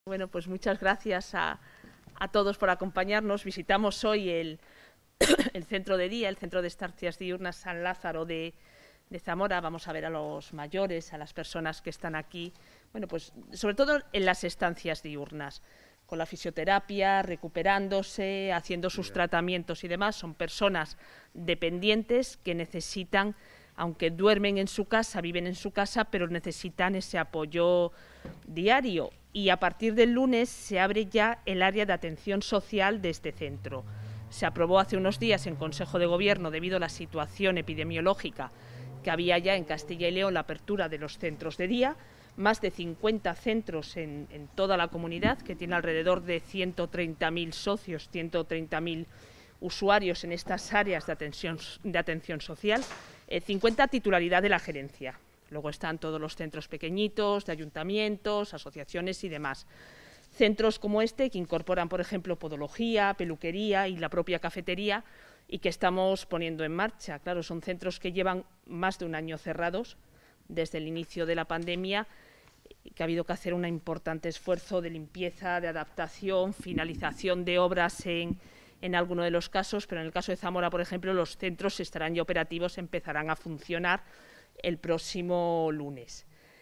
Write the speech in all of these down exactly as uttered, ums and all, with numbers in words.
Bueno, pues muchas gracias a, a todos por acompañarnos. Visitamos hoy el, el centro de día, el centro de estancias diurnas San Lázaro de, de Zamora. Vamos a ver a los mayores, a las personas que están aquí, bueno, pues sobre todo en las estancias diurnas, con la fisioterapia, recuperándose, haciendo sus tratamientos y demás. Son personas dependientes que necesitan, aunque duermen en su casa, viven en su casa, pero necesitan ese apoyo diario. Y a partir del lunes se abre ya el área de atención social de este centro. Se aprobó hace unos días en Consejo de Gobierno, debido a la situación epidemiológica que había ya en Castilla y León, la apertura de los centros de día. Más de cincuenta centros en, en toda la comunidad, que tiene alrededor de ciento treinta mil socios, ciento treinta mil usuarios en estas áreas de atención, de atención social, eh, cincuenta titularidad de la gerencia. Luego están todos los centros pequeñitos, de ayuntamientos, asociaciones y demás. Centros como este, que incorporan, por ejemplo, podología, peluquería y la propia cafetería, y que estamos poniendo en marcha. Claro, son centros que llevan más de un año cerrados, desde el inicio de la pandemia, que ha habido que hacer un importante esfuerzo de limpieza, de adaptación, finalización de obras en, en alguno de los casos, pero en el caso de Zamora, por ejemplo, los centros estarán ya operativos, empezarán a funcionar el próximo lunes.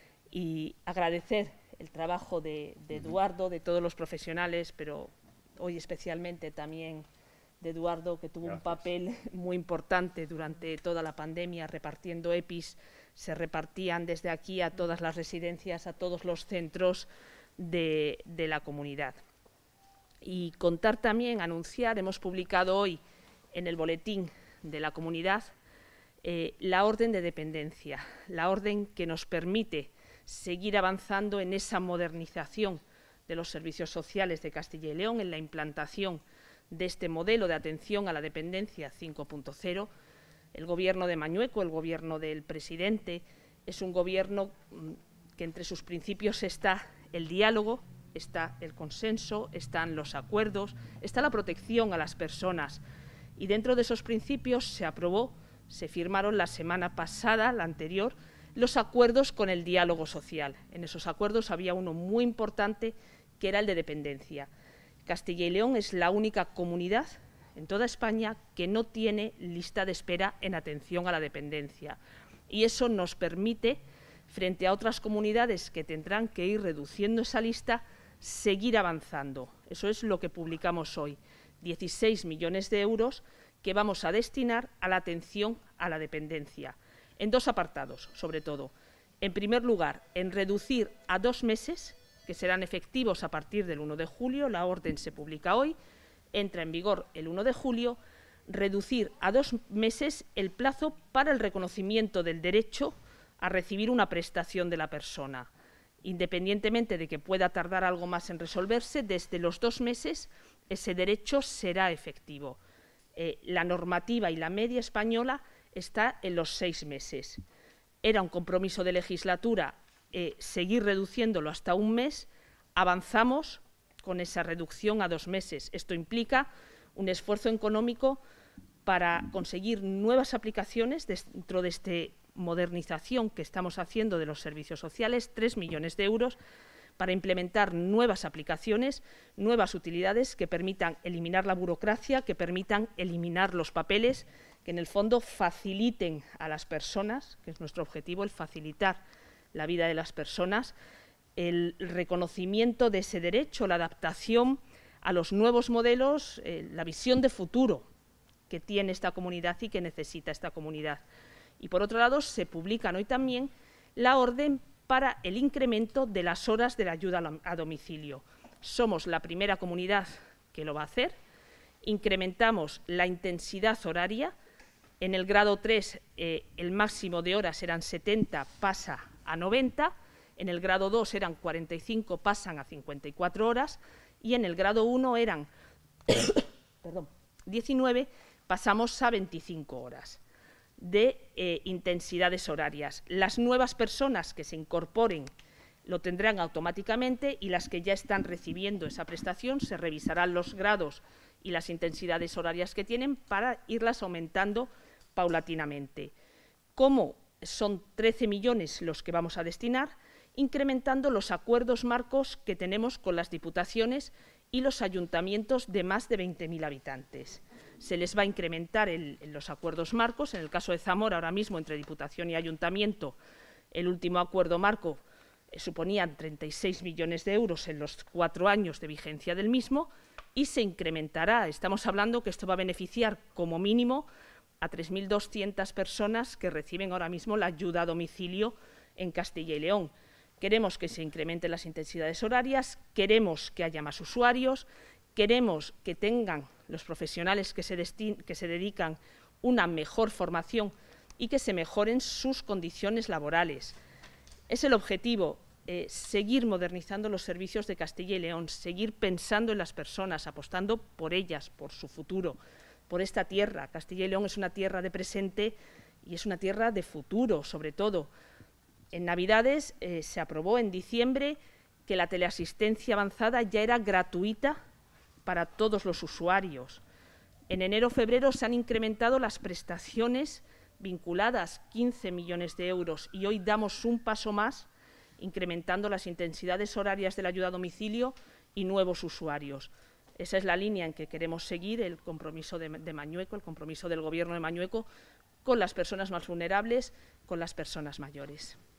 Y agradecer el trabajo de, de Eduardo, de todos los profesionales, pero hoy especialmente también de Eduardo, que tuvo Gracias. un papel muy importante durante toda la pandemia, repartiendo EPIs. Se repartían desde aquí a todas las residencias, a todos los centros de, de la comunidad. Y contar también, anunciar, hemos publicado hoy en el boletín de la comunidad eh, la orden de dependencia, la orden que nos permite seguir avanzando en esa modernización de los servicios sociales de Castilla y León, en la implantación de este modelo de atención a la dependencia cinco punto cero. El Gobierno de Mañueco, el Gobierno del presidente, es un Gobierno que entre sus principios está el diálogo, está el consenso, están los acuerdos, está la protección a las personas. Y dentro de esos principios se aprobó, se firmaron la semana pasada, la anterior, los acuerdos con el diálogo social. En esos acuerdos había uno muy importante, que era el de dependencia. Castilla y León es la única comunidad en toda España que no tiene lista de espera en atención a la dependencia. Y eso nos permite, frente a otras comunidades que tendrán que ir reduciendo esa lista, seguir avanzando. Eso es lo que publicamos hoy, dieciséis millones de euros que vamos a destinar a la atención a la dependencia, en dos apartados, sobre todo. En primer lugar, en reducir a dos meses, que serán efectivos a partir del uno de julio, la orden se publica hoy, entra en vigor el uno de julio, reducir a dos meses el plazo para el reconocimiento del derecho a recibir una prestación de la persona. Independientemente de que pueda tardar algo más en resolverse, desde los dos meses ese derecho será efectivo. Eh, la normativa y la media española está en los seis meses. Era un compromiso de legislatura eh, seguir reduciéndolo hasta un mes. Avanzamos con esa reducción a dos meses. Esto implica un esfuerzo económico para conseguir nuevas aplicaciones dentro de esta modernización que estamos haciendo de los servicios sociales, tres millones de euros, para implementar nuevas aplicaciones, nuevas utilidades que permitan eliminar la burocracia, que permitan eliminar los papeles, que en el fondo faciliten a las personas, que es nuestro objetivo, el facilitar la vida de las personas, el reconocimiento de ese derecho, la adaptación a los nuevos modelos, eh, la visión de futuro que tiene esta comunidad y que necesita esta comunidad. Y por otro lado, se publican hoy también la orden para el incremento de las horas de la ayuda a domicilio. Somos la primera comunidad que lo va a hacer. Incrementamos la intensidad horaria. En el grado tres eh, el máximo de horas eran setenta, pasa a noventa. En el grado dos eran cuarenta y cinco, pasan a cincuenta y cuatro horas. Y en el grado uno eran perdón, diecinueve, pasamos a veinticinco horas de eh, intensidades horarias. Las nuevas personas que se incorporen lo tendrán automáticamente, y las que ya están recibiendo esa prestación se revisarán los grados y las intensidades horarias que tienen para irlas aumentando paulatinamente. Como son trece millones los que vamos a destinar, incrementando los acuerdos marcos que tenemos con las diputaciones y los ayuntamientos de más de veinte mil habitantes. Se les va a incrementar el, en los acuerdos marcos. En el caso de Zamora, ahora mismo, entre Diputación y Ayuntamiento, el último acuerdo marco eh, suponía treinta y seis millones de euros en los cuatro años de vigencia del mismo y se incrementará. Estamos hablando que esto va a beneficiar como mínimo a tres mil doscientas personas que reciben ahora mismo la ayuda a domicilio en Castilla y León. Queremos que se incrementen las intensidades horarias, queremos que haya más usuarios, queremos que tengan los profesionales que se, que se dedican una mejor formación y que se mejoren sus condiciones laborales. Es el objetivo, eh, seguir modernizando los servicios de Castilla y León, seguir pensando en las personas, apostando por ellas, por su futuro, por esta tierra. Castilla y León es una tierra de presente y es una tierra de futuro, sobre todo. En Navidades eh, se aprobó en diciembre que la teleasistencia avanzada ya era gratuita para todos los usuarios. En enero-febrero se han incrementado las prestaciones vinculadas, quince millones de euros, y hoy damos un paso más, incrementando las intensidades horarias de la ayuda a domicilio y nuevos usuarios. Esa es la línea en que queremos seguir, el compromiso de, de Mañueco, el compromiso del Gobierno de Mañueco con las personas más vulnerables, con las personas mayores.